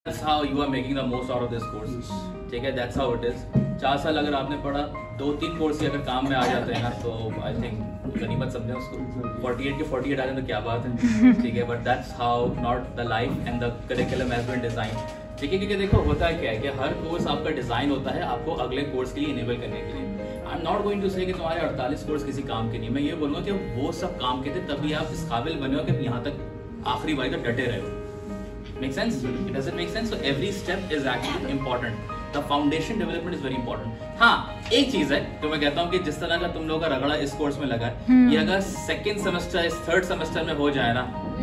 That's how you are making the most out of this course. ठीक है, that's how it is. 4 साल अगर आपने पढ़ा, 2-3 कोर्स ही अगर काम में आ जाते हैं ना, तो I think गनीमत समझे उसको. 48 के 48 आ जाए तो क्या बात है, ठीक है. But that's how not the life and the curriculum has been designed. ठीक है, क्योंकि देखो होता क्या है कि हर कोर्स आपका डिजाइन होता है आपको अगले कोर्स के लिए इनेबल करने के लिए. I am not going to say कि तुम्हारे 48 कोर्स किसी काम के नहीं. मैं ये बोलूँगा कि वो सब काम के थे, तभी आप इस काबिल बने हो कि यहाँ तक आखिरी बारी तक डटे रहे हो. Make sense? It doesn't make sense. So every step is actually important. The foundation development is very important. हाँ, एक चीज है जो मैं कहता हूँ कि जिस तरह का तुम लोगों का रगड़ा इस कोर्स में लगा है, ये अगर सेकेंड सेमेस्टर इस थर्ड सेमेस्टर में हो जाए ना,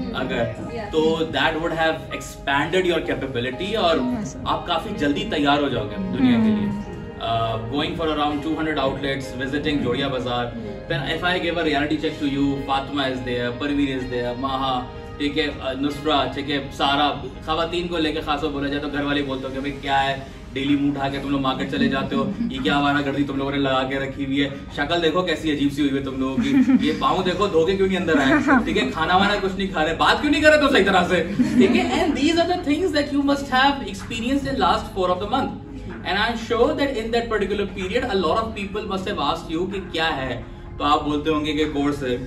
अगर तो that would have expanded your capability और आप काफी जल्दी तैयार हो जाओगे दुनिया के लिए. Going for around 200 outlets, visiting Jodia Bazaar. Then if I give a reality check to you, Fatima is there, Parveen is there, Maha, ठीक है, नुसरा, ठीक है, सारा. खवातीन को लेके खास बोला जाए तो घर वाले बोलते हो कि भाई क्या है, डेली मुंह उठा के तुम लोग मार्केट चले जाते हो, ये क्या आवारा गर्दी तुम लोगों ने लगा के रखी हुई है, शक्ल देखो कैसी अजीब सी हुई है तुम लोगों की, ये पाँव देखो धोके क्यों नहीं अंदर आए, ठीक है, खाना वाना कुछ नहीं खा रहे, बात क्यों नहीं कर रहे तो सही तरह से, ठीक है. And these are the things that you must have experienced in last 4 of the month. And I'm sure that in that particular period a lot of people must have asked you कि क्या है, तो आप बोलते होंगे कि course है,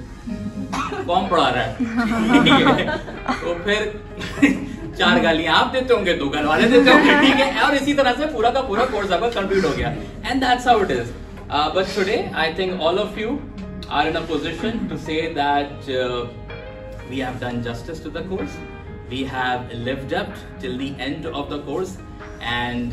कौन पढ़ा रहा है, तो फिर 4 गालियां आप देते होंगे, 2 गाल वाले देते होंगे, ठीक है, और इसी तरह से पूरा का पूरा कोर्स आपका कंप्लीट हो गया. And that's how it is. But today I think all of you are in a position to say that we have done justice to the course. We have lived up till the end of the course and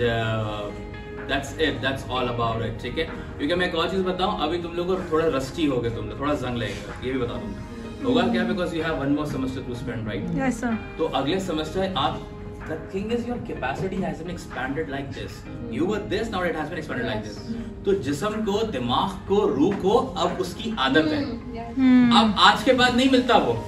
that's it. That's all about it. ठीक है, क्योंकि मैं एक और चीज बताऊं, अभी तुम लोग थोड़ा रस्टी हो गए, तुम लोग थोड़ा जंग लगेगा, ये भी बता दूंगा. होगा क्या, because you have one more semester to spend, right? Yes sir. तो अगले सेमेस्टर आप, the thing is your capacity has been expanded like this. You were this, now it has been expanded like this. तो जिस्म को, दिमाग को, रूह को अब उसकी आदत है. अब आज के बाद नहीं मिलता वो.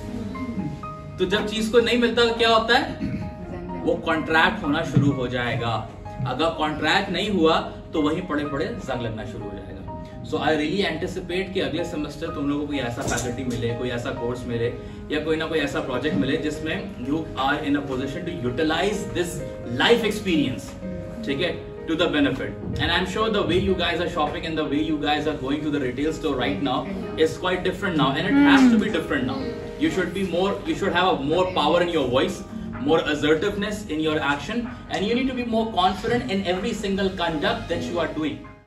तो जब चीज को नहीं मिलता तो क्या होता है, वो कॉन्ट्रैक्ट होना शुरू हो जाएगा. अगर कॉन्ट्रैक्ट नहीं हुआ तो वहीं पड़े पड़े जंग लगना शुरू हो जाएगा. सो आई रियली एंटिसिपेट कि अगले सेमेस्टर तुम लोगों को कोई ऐसा फैकल्टी मिले, कोई ऐसा कोर्स मिले, या कोई ना कोई ऐसा प्रोजेक्ट मिले जिसमें you are in a position to utilise this life experience, ठीक है, to the benefit. And I'm sure the way you guys are shopping and the way you guys are going to the retail store right now is quite different now, and it has to be different now. You should be more, you should have a more power in your voice, more assertiveness in your action, and you need to be more confident in every single conduct that you are doing.